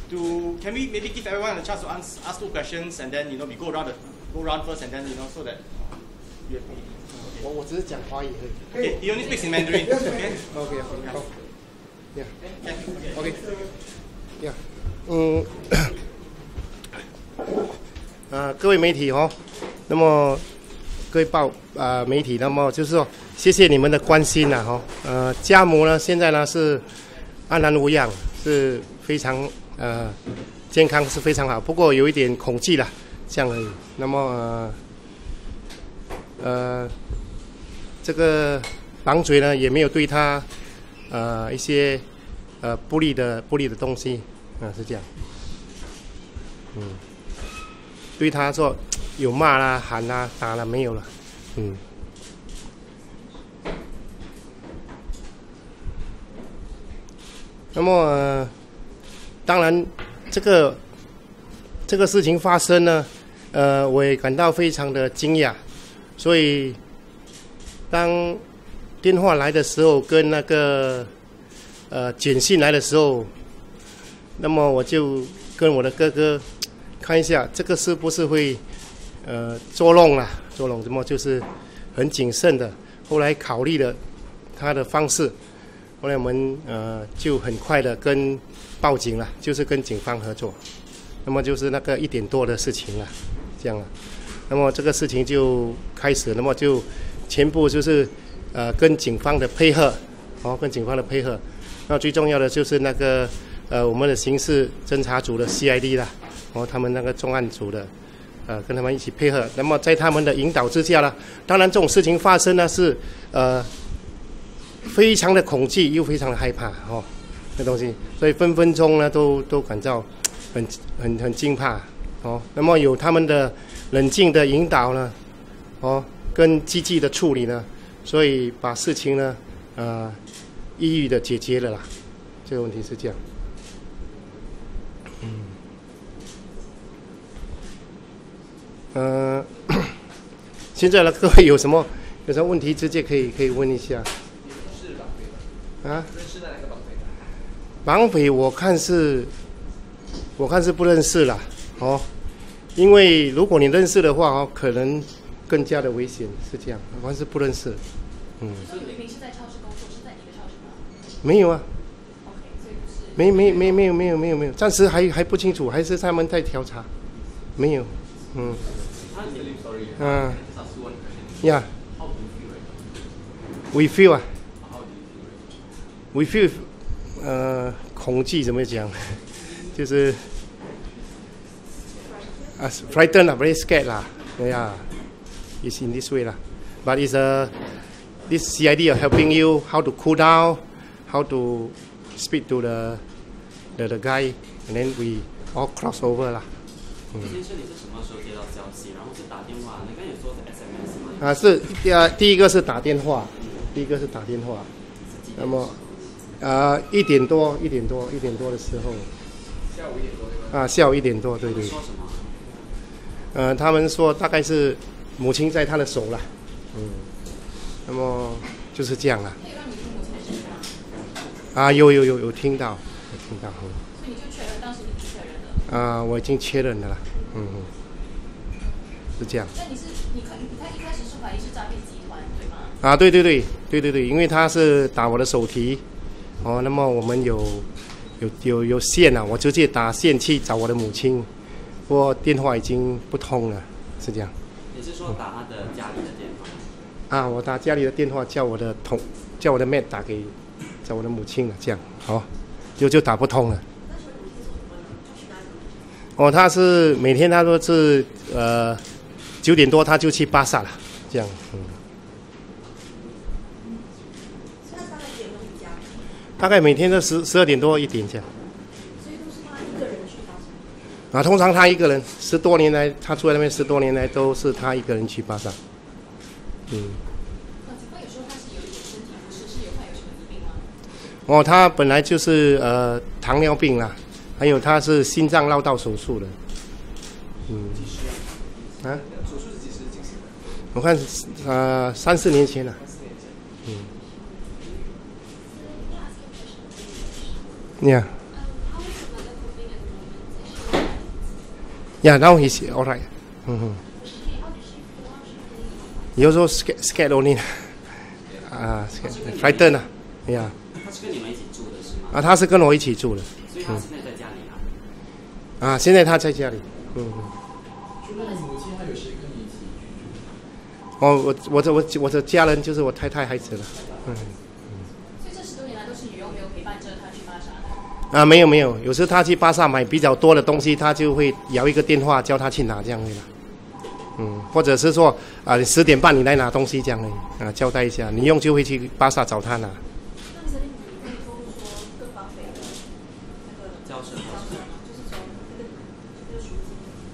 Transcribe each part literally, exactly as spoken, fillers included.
to can we maybe give everyone a chance to ask, ask two questions and then you know we go around the go around first and then you know so that you have okay. 我我只是讲华语而已。 Okay, he only speaks in Mandarin. Okay. Okay. 好。Yeah. Okay. Yeah. 嗯。啊，各位媒体哦，那么各位报啊、呃、媒体，那么就是说，谢谢你们的关心呐、啊、哈。呃，家母呢现在呢是安然无恙，是非常呃健康，是非常好，不过有一点恐惧啦，这样而已。那么呃。呃，这个绑嘴呢也没有对他呃一些呃不利的不利的东西啊、呃、是这样，嗯，对他说有骂啦、喊啦、打啦没有了，嗯。那么、呃、当然这个这个事情发生呢，呃，我也感到非常的惊讶。所以，当电话来的时候，跟那个呃简讯来的时候，那么我就跟我的哥哥看一下，这个是不是会呃捉弄啦？捉弄，那么就是很谨慎的。后来考虑了他的方式，后来我们呃就很快的跟报警了，就是跟警方合作。那么就是那个一点多的事情了，这样了。那么这个事情就开始，那么就全部就是呃跟警方的配合，哦，跟警方的配合。那最重要的就是那个呃我们的刑事侦查组的 C I D 啦，哦，他们那个重案组的，呃跟他们一起配合。那么在他们的引导之下呢，当然这种事情发生呢是呃非常的恐惧又非常的害怕哦，那东西，所以分分钟呢都都感到很很很惊怕哦。那么有他们的冷静的引导呢，哦，跟积极的处理呢，所以把事情呢，呃，一一的解决了啦。这个问题是这样。嗯。呃，现在呢，各位有什么有什么问题，直接可以可以问一下。啊？认识的哪个绑匪？绑匪我看是，我看是不认识啦，哦。因为如果你认识的话哦，可能更加的危险，是这样。我是不认识，嗯。所以你平时在超市工作，是在你的超市吗？没有啊。OK， 所以不是。没没没没有没有没有没有，暂时还还不清楚，还是他们在调查，没有，嗯。嗯。Yeah. We feel 啊。We feel， 呃，恐惧怎么讲？就是。Uh, frightened lah, very scared lah. Yeah, it's in this way lah. But it's a this C I D are helping you how to cool down, how to speak to the the, the guy, and then we all cross over lah. 这件事你是什么时候接到消息？然后是打电话？你刚才有说是 S M S 吗？啊，是呃，第一个是打电话，第一个是打电话。那么，呃，一点多，一点多，一点多的时候。下午一点多对吧？啊，下午一点多，对对。说什么？呃，他们说大概是母亲在他的手了，嗯，那么就是这样了。可以让你听母亲的声音吗？啊，有有有有听到，有听到。嗯、所以你就确认当时你确认了？啊，我已经确认了啦，嗯嗯，是这样。那你是你可他一开始是怀疑是诈骗集团对吗？啊，对对对对对对，因为他是打我的手提，哦，那么我们有有有有线啊，我直接打线去找我的母亲。不过电话已经不通了，是这样。你是说打他的家里的电话？啊，我打家里的电话，叫我的同，叫我的妹打给，叫我的母亲了，这样，好，就就打不通了。哦，他是每天他都是呃九点多他就去巴萨了，这样，嗯。大概每天都十十二点多一点这样。啊，通常他一个人，十多年来，他住在那边十多年来都是他一个人去巴萨。嗯。哦，他本来就是呃糖尿病啦，还有他是心脏绕道手术的。嗯。啊？手术是几时进行的？我看呃三四年前了。嗯。Yeah. Yeah, now he's all right. Mm-hmm. He also scared, scared only. 啊、uh, ，frightened 啊 ，Yeah。 他是跟你们一起住的是吗？ 啊，他是跟我一起住的。 所以他现在在家里啊？ 啊，现在他在家里。嗯。 除了你母亲，还有谁跟你一起居住？ 哦，我我的我我的家人就是我太太孩子了。嗯。 所以这十多年来都是女佣没有陪伴着他去巴沙的。 啊，没有没有，有时候他去巴萨买比较多的东西，他就会摇一个电话叫他去拿这样的。嗯，或者是说啊，你十点半你来拿东西这样的啊，交代一下，你用就会去巴萨找他拿。 那你这边可以透露说各方面的那个交涉交涉吗？就是从那个那个赎金。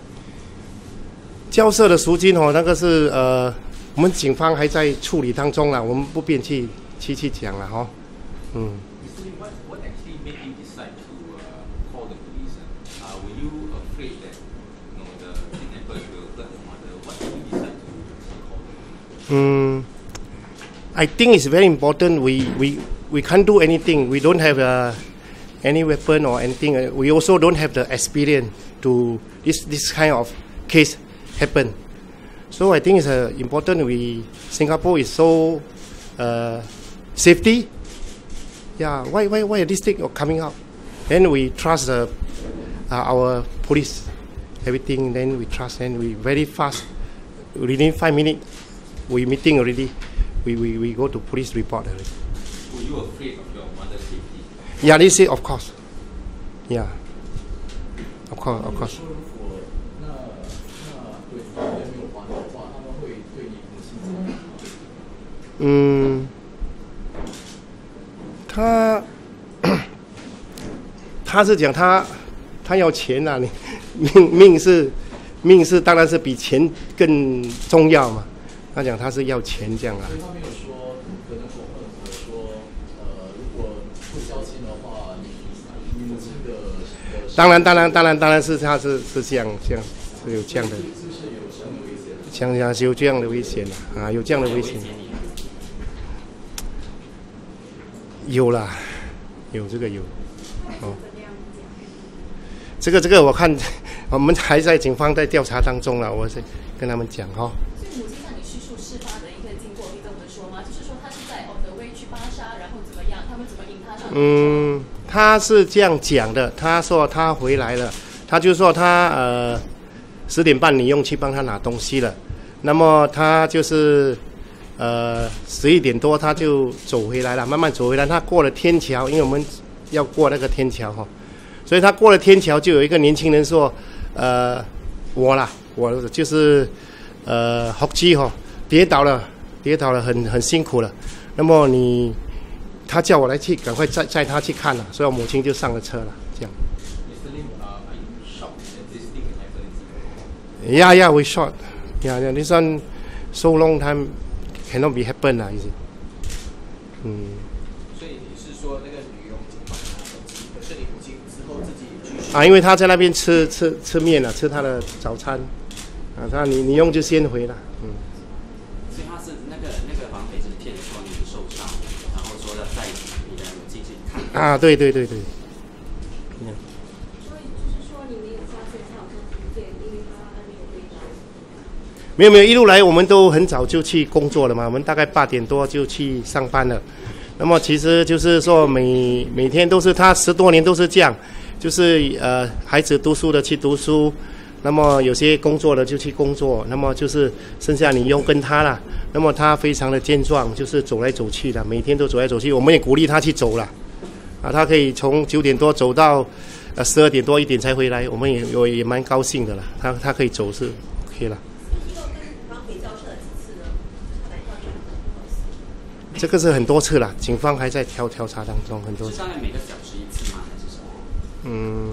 交涉的赎金哦，那个是呃，我们警方还在处理当中啦，我们不便去去去讲了哈、哦。嗯。 What, what actually made you decide to uh, call the police? Uh, were you afraid that you know, the kidnappers will hurt your mother? What made you decide to call the police? Um, I think it's very important. We we we can't do anything. We don't have uh, any weapon or anything. We also don't have the experience to this this kind of case happen. So I think it's uh, important. We Singapore is so uh, safety. Yeah, why why why this thing coming out? Then we trust uh, uh, our police, everything. Then we trust, and we very fast. Within five minutes, we meeting already. We we we go to police report already. Were you afraid of your mother's safety? Yeah, they say of course. Yeah, of course, of course. 如果那那对方没有还的话，他们会对你母亲怎么样？ 嗯。他他是讲他他要钱啊，你命命是命是当然是比钱更重要嘛。他讲他是要钱这样啊。 所以他没有说可能恐吓我说，呃，如果不交钱的话，你你母亲的。 当然当然当然当然是他是是这样这样是有这样的。 是不是有这样的危险？ 像像是有这样的危险啊，啊有这样的危险。有啦，有这个有，哦，这个这个我看我们还在警方在调查当中了，我是跟他们讲哈、哦。 所以母亲向你叙述事发的一个经过，可以跟我们说吗？就是说他是在 on the way 去巴沙，然后怎么样，他们怎么引他上？ 嗯，他是这样讲的，他说他回来了，他就说他呃十点半你用去帮他拿东西了，那么他就是。呃，十一点多他就走回来了，慢慢走回来。他过了天桥，因为我们要过那个天桥哈，所以他过了天桥，就有一个年轻人说：“呃，我啦，我就是呃，腹肌哈，跌倒了，跌倒了，很很辛苦了。那么你，他叫我来去，赶快载载他去看了，所以我母亲就上了车了，这样。” Mister Lim, uh, are you shocked that this thing can happen in Singapore? Yeah, yeah, we shocked. Yeah, yeah, this one so long time. Cannot be happen 啊，意思。嗯。 所以你是说那个女佣买了手机，可是你母亲之后自己继续啊，因为他在那边吃吃吃面了，吃他的早餐，啊，他你你用就先回了，嗯。 所以他是那个那个绑匪是骗说你受伤，然后说要带你的母亲去看。 啊，对对对对。 嗯。所以就是说你没有发现他有说不对，因为他那边有违章。 没有没有，一路来我们都很早就去工作了嘛，我们大概八点多就去上班了。那么其实就是说每每天都是他十多年都是这样，就是呃孩子读书的去读书，那么有些工作的就去工作，那么就是剩下你用跟他啦。那么他非常的健壮，就是走来走去的，每天都走来走去。我们也鼓励他去走了，啊，他可以从九点多走到呃十二点多一点才回来，我们也我也蛮高兴的了。他他可以走是 OK 了。这个是很多次了，警方还在调调查当中，很多次。 是大概每个小时一次吗？还是什么？ 嗯，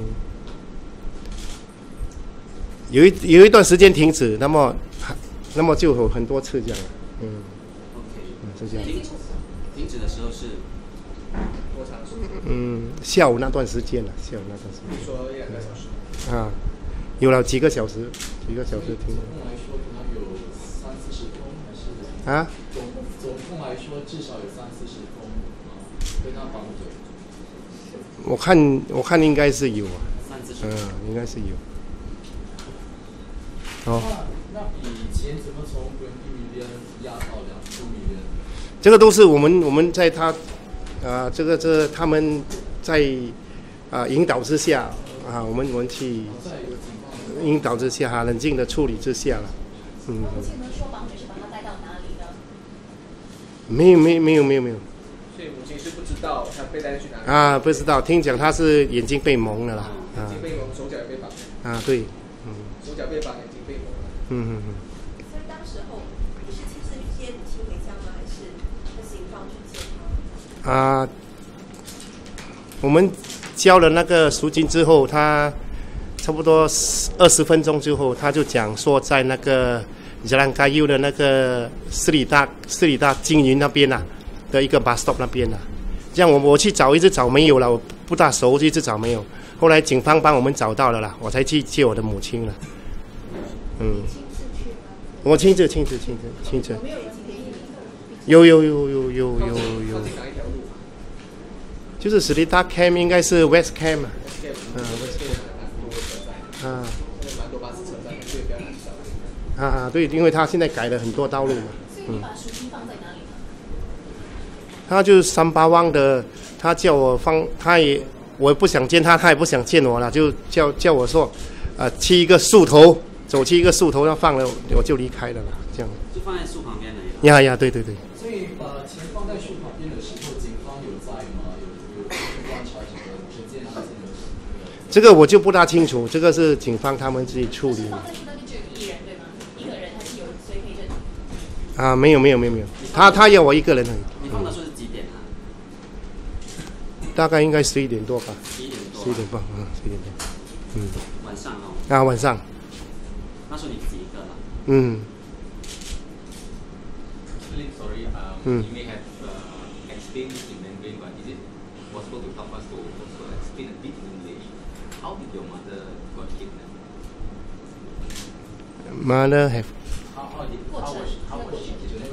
有一有一段时间停止，那么那么就有很多次这样。嗯 ，OK， 嗯，是这样。 停止停止的时候是多长时间？ 嗯，下午那段时间了，下午那段时间。 说一两个小时。 啊，有了几个小时，几个小时停。 总共来说，可能有三四十公还是？ 啊？ 总总共来说，至少有三四十公啊，跟他绑走。 我看我看应该是有啊。 三四十。 嗯，应该是有。 哦。 那以前怎么从twenty million压到两 two million？ 这个都是我们我们在他啊、呃，这个这他们在啊、呃、引导之下啊，我们我们去引导之下哈、啊，冷静的处理之下了。嗯。 母亲能说绑匪是把他带到哪里呢？ 没有没有没有没有没有。 所以母亲是不知道他被带去哪里啊，不知道，听讲他是眼睛被蒙了啦。 眼睛被蒙，手脚也被绑。 啊，对，嗯。 手脚被绑，眼睛被蒙了。 嗯嗯嗯。 所以当时候你是亲自去接母亲回家吗？还是和警方去接他？ 啊，我们交了那个赎金之后，他差不多二十分钟之后，他就讲说在那个Jalan Kayu的那个斯里大斯里大金云那边呐、啊、的一个 bus stop 那边呐、啊，这样我我去找一直找没有了，我不大熟，就一直找没有。后来警方帮我们找到了啦，我才去接我的母亲了。嗯。我亲自亲自亲自亲自。有有有有有有有。就是斯里大 camp 应该是 West camp 啊。嗯 ，West camp。啊。 蛮多巴士车站，所以比较难找。 啊啊，对，因为他现在改了很多道路嘛。 所以你把赎金放在哪里呢？ 他就是三八旺的，他叫我放，他也我不想见他，他也不想见我了，就叫叫我说，呃，去一个树头，走去一个树头，那放了我就离开了啦，这样。 就放在树旁边的。 呀呀，对对对。 所以把钱放在树旁边的时候，警方有在吗？有有观察什么证件啊？ 这个我就不大清楚，这个是警方他们自己处理。 放在那边只有一人对吗？一个人还是有谁可以认？ 啊，没有没有没有没有，他他要我一个人而已。 你放的时候是几点啊？ 大概应该十一点多吧。 十一点多。 十一点半，嗯，十一点多。嗯。 晚上哦。 啊，晚上。 那时候你自己一个了。 嗯。 Sorry, um, Hmm. you may have uh, explained this in Mandarin, but is it possible to help us to also explain a bit in English? How did your mother got kidnapped? Mother have. How, how, did, how, was, how was she kidnapped?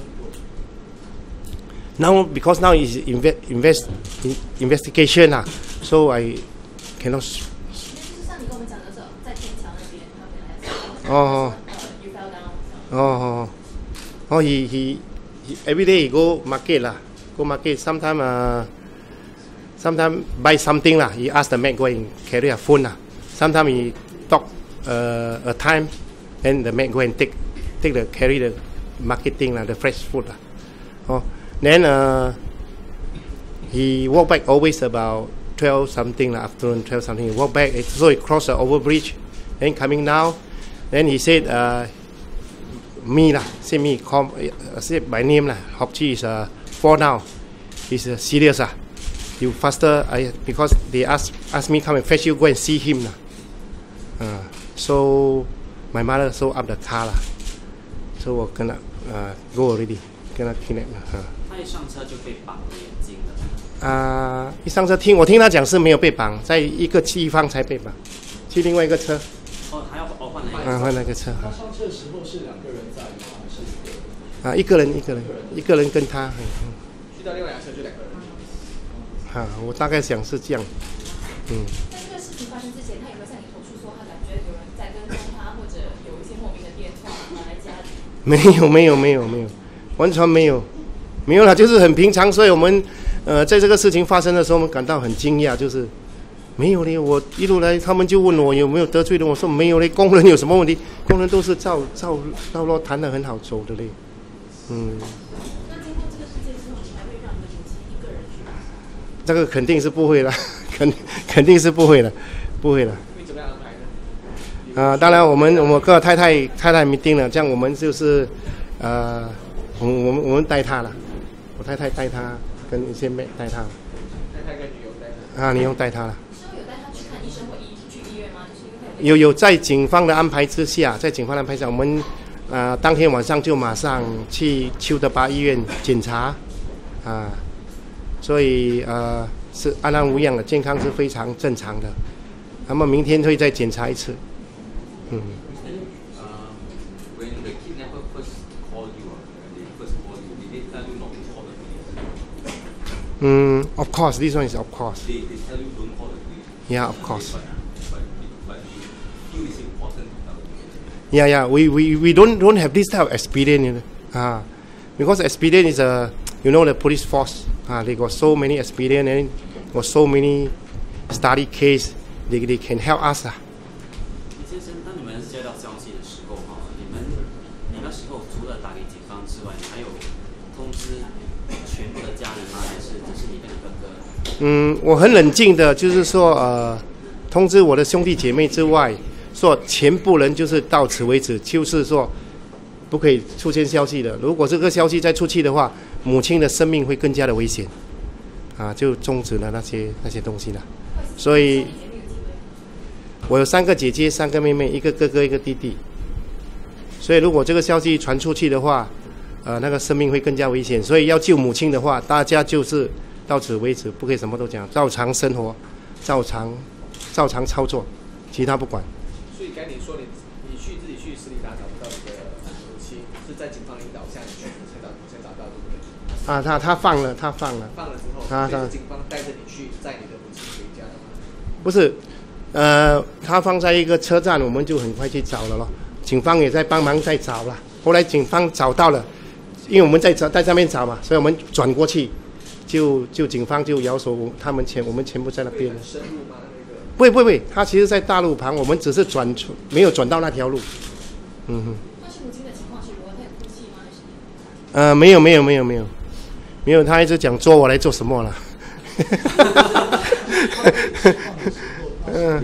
Now because now is invest invest in, investigation 啊 so I cannot. 就是像你跟我们讲的时候，在天桥那边，他本来哦 ，you fell down。 哦哦哦，he he he every day he go market 啦 ，go market sometime 啊、uh, sometime buy something 啦 ，he ask the man go and carry a phone 啦 ，sometime he talk uh, a time then the man go and take take the carry the marketing 啦 ，the fresh food 啦，哦。Then uh, he walk back always about twelve something lah, afternoon twelve something. He walk back, so he crossed the overbridge. Then coming down, then he said, uh, "Me lah, say me, call, uh, say by name lah. Hopchi is uh, fall down. He's uh, serious ah. You faster, I because they ask ask me come and fetch you, go and see him lah. Uh, so my mother so up the car lah. So 我跟他 uh, go already, 跟他 kidnap 了。Uh. 他一上车就被绑了眼睛了。 啊、呃，一上车听我听他讲是没有被绑，在一个地方才被绑，去另外一个车。 哦，还要哦换哪一个？ 啊，换那个车。 他上车的时候是两个人在吗？还是一个人？ 啊，一个人，一个人，一个人跟他。嗯。 去到另外一辆车就两个人。 啊，我大概想是这样。嗯。 在这个事情发生之前，他有没有向你投诉说他感觉有人在跟踪他，或者有一些莫名的电话打来家里？ 没有，没有，没有，没有，完全没有。没有啦，就是很平常，所以我们，呃，在这个事情发生的时候，我们感到很惊讶，就是没有嘞。我一路来，他们就问我有没有得罪人，我说没有嘞。工人有什么问题？工人都是照照道路谈得很好走的嘞。嗯。 那经过这个事件之后，你还会让你的母亲一个人去吗？ 这个肯定是不会了，肯肯定是不会了，不会了。 会怎么样安排呢？ 啊、呃，当然我们我跟我太太太太没定了，这样我们就是，呃，我我们我们带她了。我太太带他，跟一些妹带他。 太太跟女友带他。 啊，女友带他了。 之后有带他去看医生或医去医院吗？就是因为有有在警方的安排之下，在警方的安排下，我们啊、呃、当天晚上就马上去邱德巴医院检查，啊，所以呃是安然无恙的，健康是非常正常的。那么明天会再检查一次，嗯。Mm, of course, this one is of course. They, they tell you don't call the police. Yeah, of course. But, but, but you feel it's important to tell the police. Yeah, yeah. We we we don't don't have this type of experience, you know. Ah, because experience is a you know the police force. Ah, they got so many experience and got so many study case. They they can help us 啊。 李先生，当你们接到消息的时候，哈，你们你那时候除了打给警方之外，你还有通知全部的家人吗？还是只是你跟你哥哥？ 嗯，我很冷静的，就是说呃，通知我的兄弟姐妹之外，说全部人就是到此为止，就是说不可以出现消息的。如果这个消息再出去的话，母亲的生命会更加的危险，啊，就终止了那些那些东西了。所以，我有三个姐姐，三个妹妹，一个哥哥，一个弟弟。所以，如果这个消息传出去的话，呃，那个生命会更加危险。所以，要救母亲的话，大家就是到此为止，不可以什么都讲，照常生活，照常照常操作，其他不管。 所以该你说你你去自己去斯里达找不到你的母亲，是在警方引导下你去才找才找到，对不对？ 啊，他他放了，他放了。 放了之后， 他所以是警方带着你去载你的母亲回家的吗？ 不是，呃，他放在一个车站，我们就很快去找了咯。警方也在帮忙在找了。后来警方找到了，因为我们在在上面找嘛，所以我们转过去，就就警方就摇手，他们全我们全部在那边。 很深入吗？那个？ 不会不会不会，他其实在大路旁，我们只是转出，没有转到那条路。嗯哼。 当时母亲的情况是如何？她有哭泣吗？还是？ 呃，没有没有没有没有，没有，他一直讲捉我来做什么了。嗯。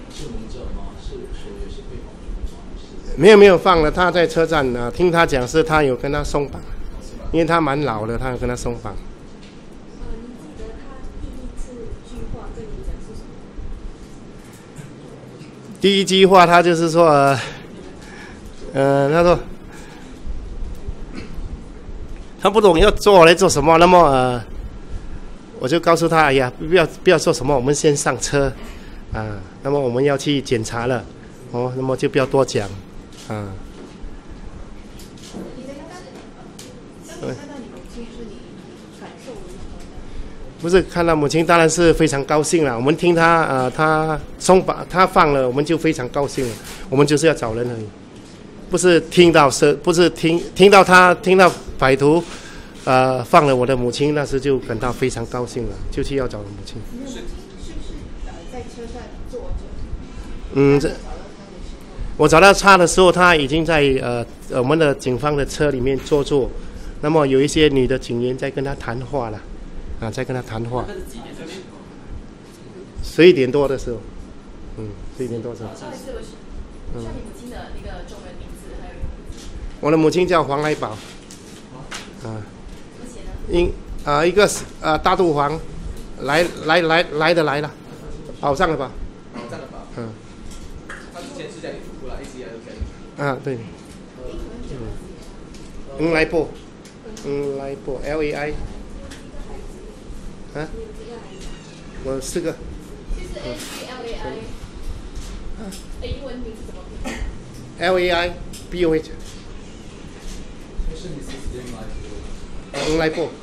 没有没有放了，他在车站啊，听他讲是他有跟他松绑，因为他蛮老的，他有跟他松绑。 呃，你记得他第一次句话跟你讲是什么？ 第一句话他就是说，呃，呃他说他不懂要做我来做什么，那么呃，我就告诉他，哎呀，不要不要做什么，我们先上车啊，那么我们要去检查了，哦，那么就不要多讲。啊，不是看到母亲，当然是非常高兴了。我们听他呃，他松绑，他放了，我们就非常高兴了。我们就是要找人而已，不是听到是，不是听听到他听到歹徒呃放了我的母亲，那时就感到非常高兴了，就去要找母亲。 母亲是不是呃在车站坐着？ 嗯，这。我找到他的时候，他已经在呃我们的警方的车里面坐坐，那么有一些女的警员在跟他谈话了，啊，在跟他谈话。十一点多的时候，嗯，十一点多的时候。 不好意思，我是需要你母亲的那个中文名字还有。 我的母亲叫黄来宝，啊， 怎么写呢？ 因啊一个是啊大肚黄，来来来来的来了，保障了吧？ 保障了吧？ 嗯。 他之前是在你服务了，一直以来都在你。 啊，对。嗯，来播，嗯，来播 ，L A I。啊？我四个。 就是 A C L A I。哎，英文名字怎么拼 ？L A I B O H。 是你是时间吗？ 嗯，来播。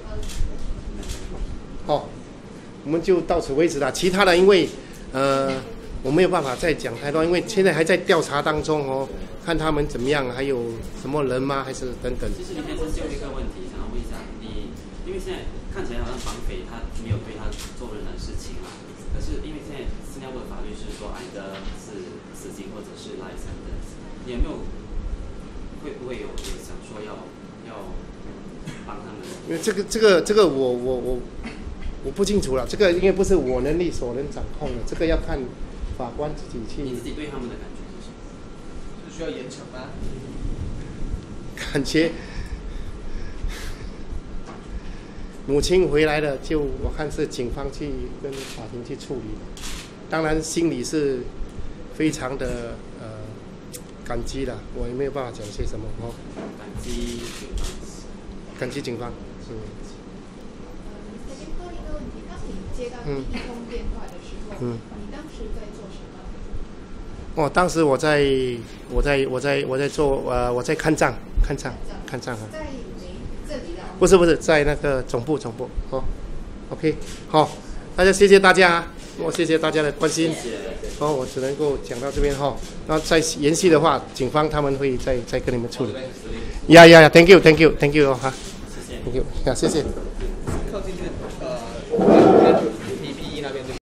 好，我们就到此为止了。其他的，因为呃。我没有办法再讲太多，因为现在还在调查当中哦，看他们怎么样，还有什么人吗？还是等等。 其实李先生就一个问题，想要问一下你，因为现在看起来好像绑匪他没有对他做任何事情嘛，可是因为现在新加坡的法律是说挨的是死刑或者是 life sentence，你有没有会不会有有想说要要帮他们？ 因为这个这个这个我我我我不清楚了，这个应该不是我能力所能掌控的，这个要看。法官自己去。 你自己对他们的感觉是什么？ 是需要严惩吗？ 感觉母亲回来了，就我看是警方去跟法庭去处理的。当然心里是非常的呃感激的，我也没有办法讲些什么哦。 感激警方。 感激警方。嗯。 再跟多一个问题，当你接到第一通电话的时候，嗯，你当时在做什么？ 哦，当时我在，我在，我在，我在做，呃，我在看账，看账，看账啊。 在这里的？ 不是不是，在那个总部总部。哦 ，OK，好，大家谢谢大家啊。 我谢谢大家的关心。哦，我只能够讲到这边哈。然后再延续的话，警方他们会再再跟你们处理。呀呀呀 ，Thank you，Thank you，Thank you 哈。谢谢。Thank you，呀，谢谢。 靠近这呃，P P E 那边。